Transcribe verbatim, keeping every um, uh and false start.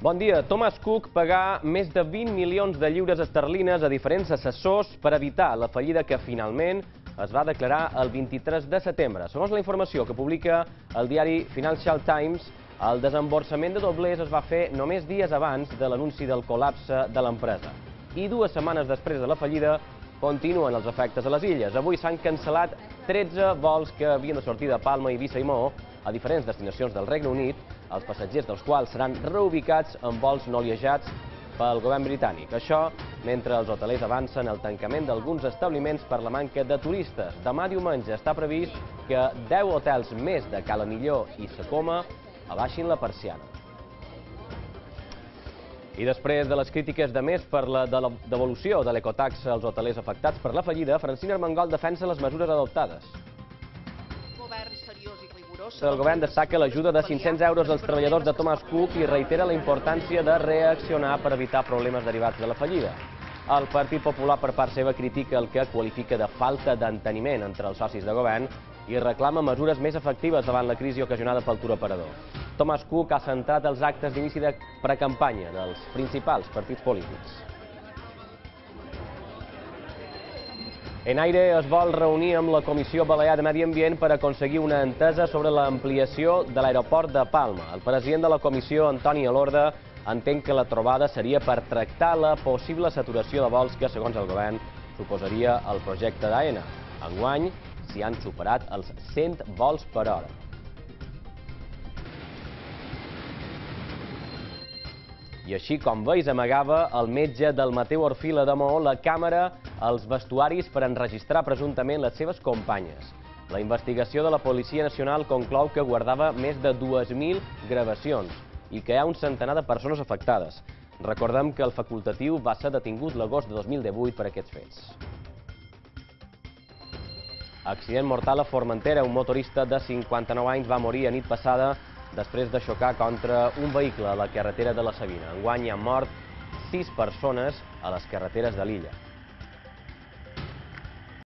Bon dia. Thomas Cook pagà més de vint milions de lliures esterlines a diferents assessors per evitar la fallida que finalment es va declarar el vint-i-tres de setembre. Segons la informació que publica el diari Financial Times, el desemborsament de doblers es va fer només dies abans de l'anunci del col·lapse de l'empresa. I dues setmanes després de la fallida continuen els efectes a les illes. Avui s'han cancel·lat tretze vols que havien de sortir de Palma, Eivissa i Maó a diferents destinacions del Regne Unit, els passatgers dels quals seran reubicats en vols no oliejats pel govern britànic. Això mentre els hotelers avancen el tancament d'alguns establiments per la manca de turistes. Demà diumenge està previst que deu hotels més de Cala Millor i Sa Coma abaixin la persiana. I després de les crítiques de més per la devolució de l'ecotaxa als hotelers afectats per la fallida, Francina Armengol defensa les mesures adoptades. El govern destaca l'ajuda de cinc-cents euros als treballadors de Thomas Cook i reitera la importància de reaccionar per evitar problemes derivats de la fallida. El Partit Popular, per part seva, critica el que qualifica de falta d'enteniment entre els socis de govern i reclama mesures més efectives davant la crisi ocasionada pel turoperador. Thomas Cook ha centrat els actes d'inici de precampanya dels principals partits polítics. Enaire es vol reunir amb la Comissió Balear de Medi Ambient per aconseguir una entesa sobre l'ampliació de l'aeroport de Palma. El president de la comissió, Antoni Elorda, entén que la trobada seria per tractar la possible saturació de vols que, segons el govern, suposaria el projecte d'Aena. Enguany s'hi han superat els cent vols per hora. I així com veus amagava el metge del Mateu Orfila de Maó la càmera als vestuaris per enregistrar presumptament les seves companyes. La investigació de la Policia Nacional conclou que guardava més de dues mil gravacions i que hi ha un centenar de persones afectades. Recordem que el facultatiu va ser detingut l'agost de dos mil divuit per aquests fets. Accident mortal a Formentera. Un motorista de cinquanta-nou anys va morir a nit passada després de xocar contra un vehicle a la carretera de la Sabina. Enguany han mort sis persones a les carreteres de l'illa.